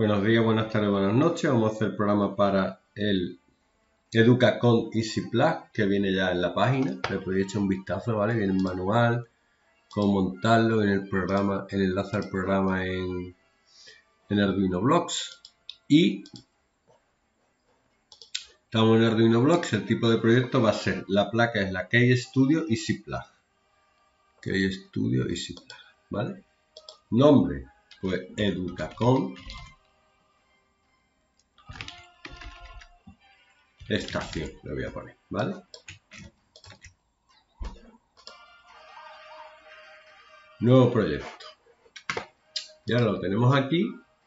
Buenos días, buenas tardes, buenas noches. Vamos a hacer el programa para el EducaCont Easy Plus, que viene ya en la página. Le podéis echar un vistazo, ¿vale? Viene el manual, cómo montarlo, en el programa, el enlace al programa en Arduino Blocks. Y estamos en Arduino Blocks. El tipo de proyecto va a ser, la placa es la KStudio Easy Plus. KStudio Easy Plus, ¿vale? Nombre, pues EducaCont estación, le voy a poner, ¿vale? Nuevo proyecto. Ya lo tenemos aquí.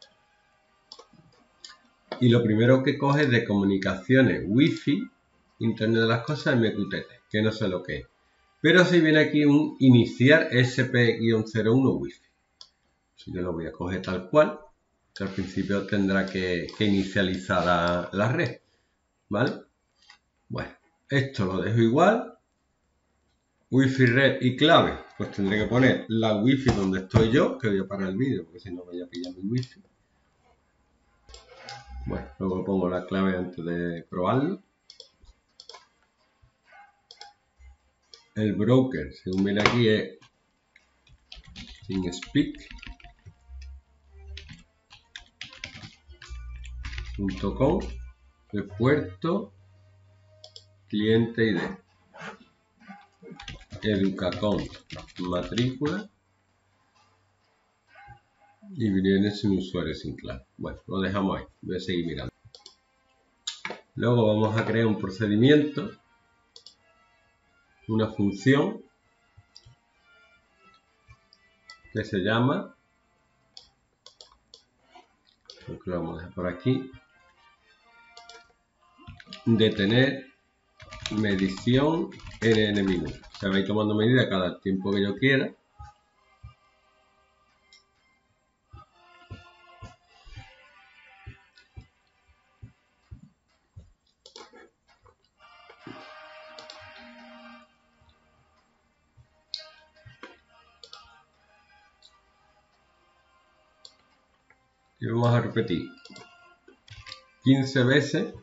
Y lo primero que coge es de comunicaciones Wi-Fi, Internet de las Cosas, MQTT, que no sé lo que es. Pero si viene aquí un iniciar SP-01 Wi-Fi. Así que lo voy a coger tal cual, que al principio tendrá que inicializar la red, ¿vale? Bueno, esto lo dejo igual. Wi-Fi red y clave, pues tendré que poner la Wi-Fi donde estoy yo, que voy a parar el vídeo porque si no voy a pillar mi Wi-Fi. Bueno, luego pongo la clave antes de probarlo. El broker, según viene aquí, es TeamSpeak.com, el puerto, cliente ID, EducaCont, matrícula, y viene sin usuario sin clave. Bueno, lo dejamos ahí, voy a seguir mirando. Luego vamos a crear un procedimiento, una función que se llama, lo vamos a dejar por aquí, detener medición en minutos. Se va a ir tomando medida cada tiempo que yo quiera. Y vamos a repetir 15 veces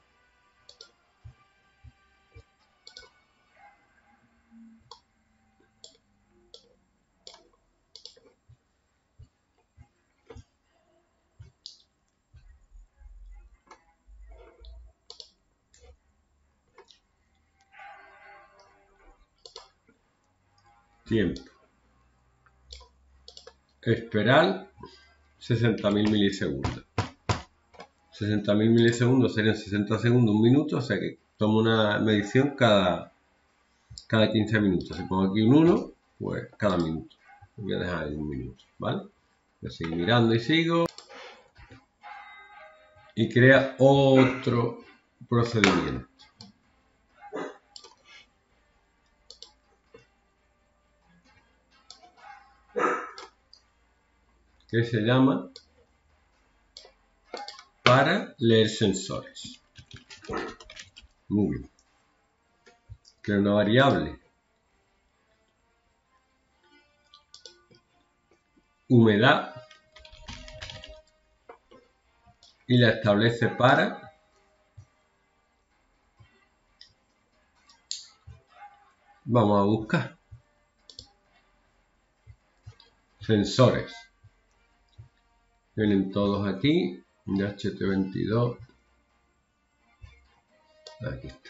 tiempo. Esperar 60.000 milisegundos. 60.000 milisegundos serían 60 segundos, un minuto, o sea que tomo una medición cada 15 minutos. Si pongo aquí un 1, pues cada minuto. Voy a dejar ahí un minuto, ¿vale? Voy a seguir mirando y sigo. Y crea otro procedimiento. Que se llama para leer sensores. Muy bien. Crea una variable humedad y la establece para vamos a buscar sensores. Vienen todos aquí de HT22. Aquí está.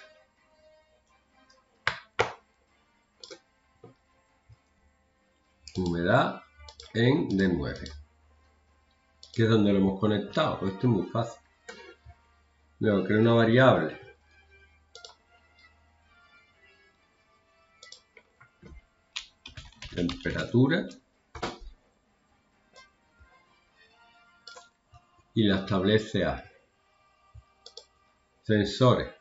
Humedad en D9, que es donde lo hemos conectado. Pues esto es muy fácil. Luego creo una variable temperatura y la establece a sensores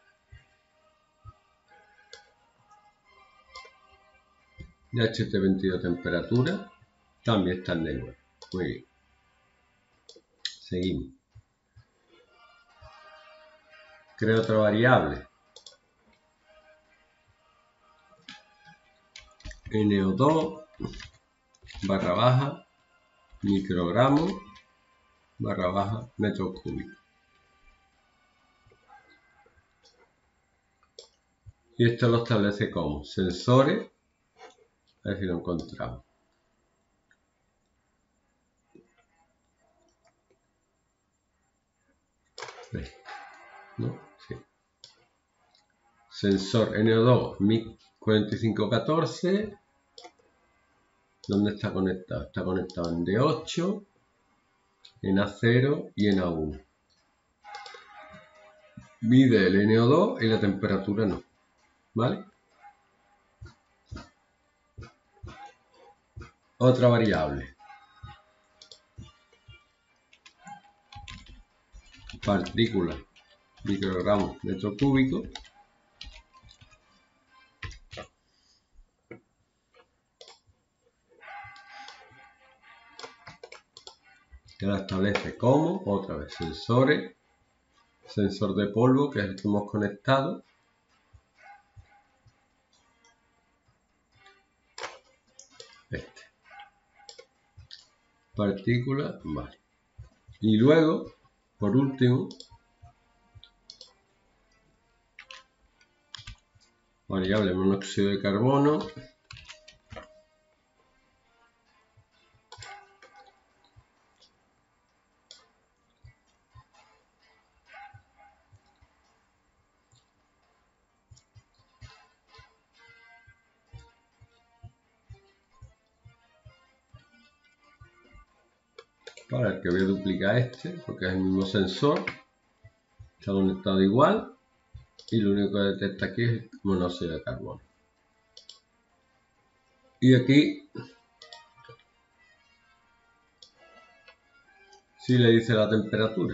de HT22 temperatura, también están de nuevo. Muy bien. Seguimos. Creo otra variable NO2 / microgramos / metros cúbicos. Y esto lo establece como sensores. A ver si lo encontramos. ¿No? Sí. Sensor NO2 MIG4514. ¿Dónde está conectado? Está conectado en D8, en A0 y en A1. Mide el NO2 y la temperatura no. ¿Vale? Otra variable. Partículas, microgramos metro cúbico. Que la establece como, otra vez, sensores, sensor de polvo, que es el que hemos conectado. Este. Partícula, vale. Y luego, por último, variable monóxido de carbono. Para el que voy a duplicar este, porque es el mismo sensor, está conectado igual, y lo único que detecta aquí es el monóxido de carbono. Y aquí sí le dice la temperatura.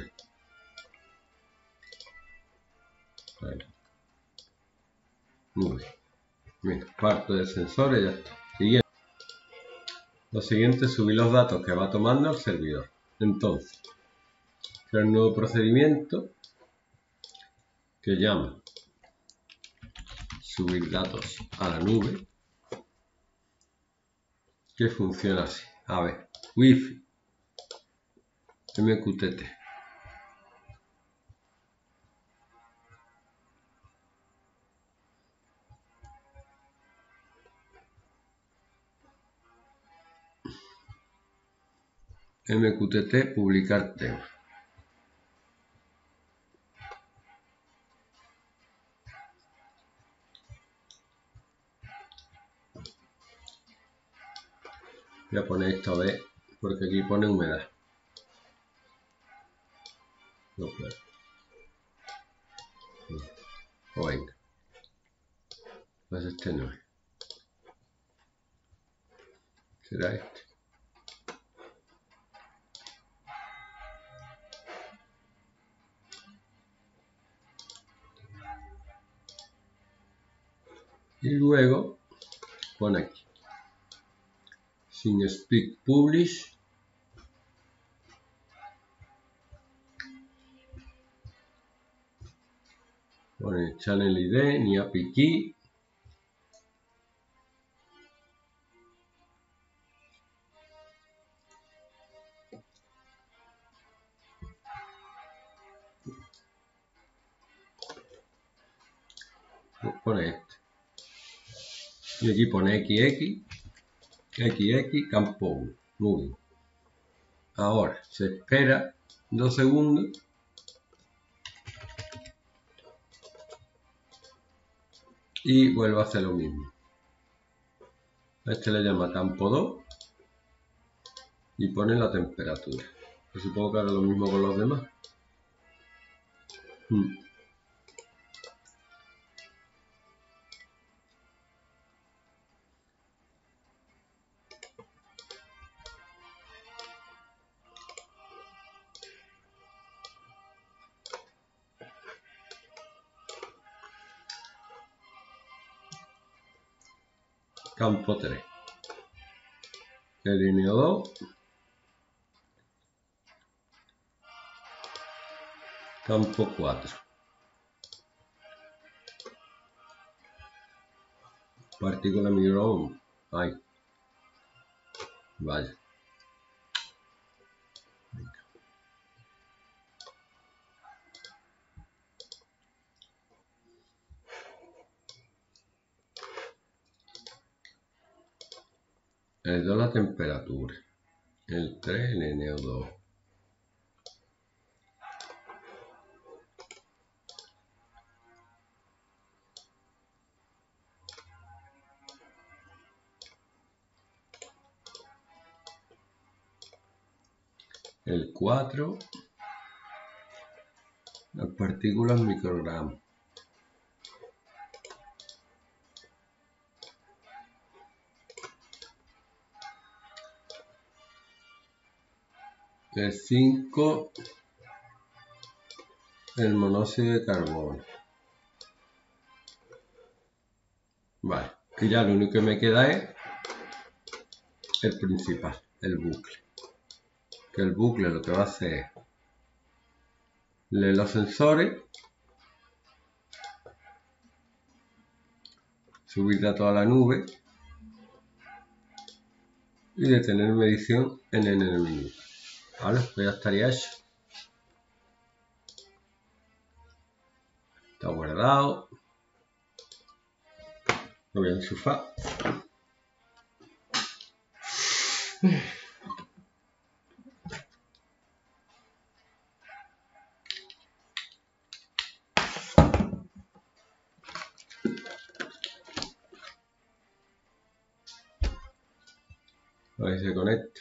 Ahí. Muy bien. Mira, parto del sensor y ya está. Siguiente. Lo siguiente es subir los datos que va tomando al servidor. Entonces, crear un nuevo procedimiento que llama subir datos a la nube, que funciona así. A ver, Wi-Fi, MQTT. MQTT, publicar tema. Voy a poner esta vez porque aquí pone humedad. No puedo. O venga. Pues este no es. Será este. Y luego pone aquí. Sin speak publish. Pone channel ID ni API key. Pone este. Y aquí pone XX, campo 1. Muy bien. Ahora se espera 2 segundos. Y vuelve a hacer lo mismo. A este le llama campo 2 y pone la temperatura. Yo supongo que hará lo mismo con los demás. Campo 3. El NO2. Campo 4. Partícula microondas. Ahí. Vaya. Venga. el 2 la temperatura, el 3 el NO2. El 4 las partículas microgramos. El 5 el monóxido de carbono. Vale, y ya lo único que me queda es el principal, el bucle. Que el bucle lo que va a hacer es leer los sensores, subir datos a la nube y detener medición en el minuto. Vale, pues ya estaría hecho. Está guardado. Lo voy a enchufar. A ver si se conecta.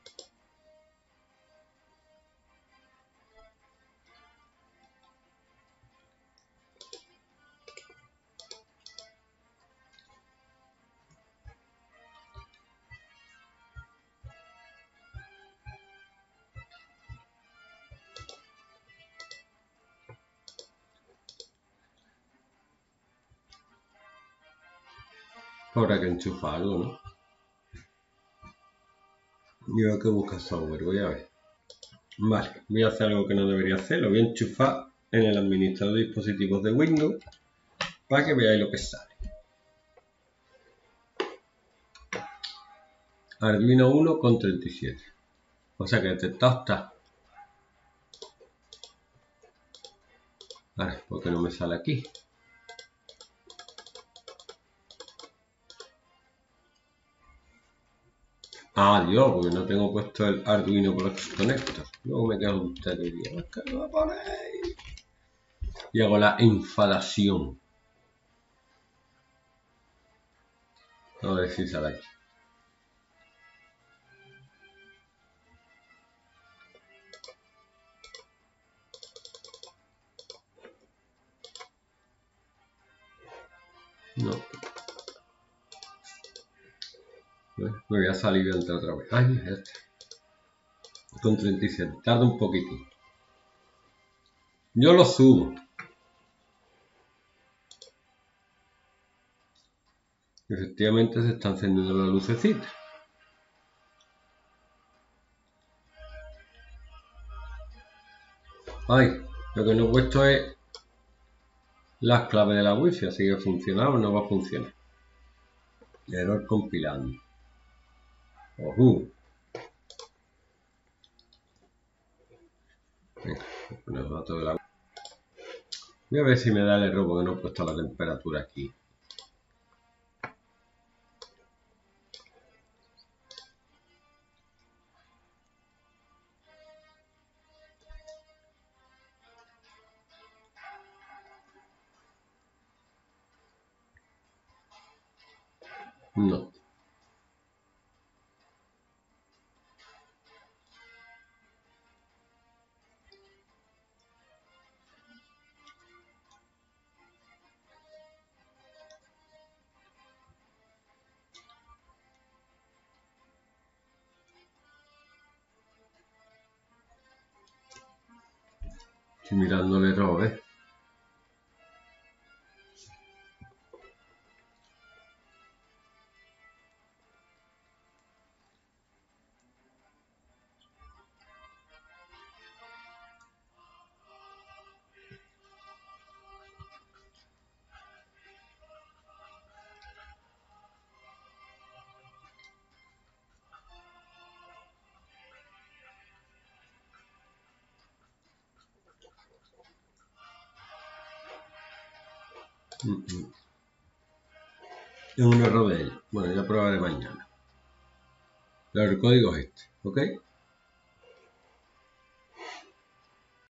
Habrá que enchufar algo, ¿no? Yo creo que busca software, voy a ver. Vale, voy a hacer algo que no debería hacer. Lo voy a enchufar en el administrador de dispositivos de Windows para que veáis lo que sale. Arduino 1 con 37. O sea que el detectado está. Vale, ¿por qué no me sale aquí? Ah, Dios, porque no tengo puesto el Arduino Connector. Luego me quedo un teléfono. Es que lo ponéis. Y hago la enfadación. A ver si sale aquí. No. Me voy a salir y entrar otra vez. Ay, es este. Con 37. Tarda un poquitín. Yo lo subo. Efectivamente se está encendiendo la lucecita. Ay, lo que no he puesto es las claves de la wifi, así que funcionaba o no va a funcionar. Error compilando. Ojo. Los datos de la... Voy a ver si me da el error porque no he puesto la temperatura aquí. No. Estoy mirando el error, ¿eh? Es un error de él. Bueno, ya probaré mañana. el código es este, ¿ok?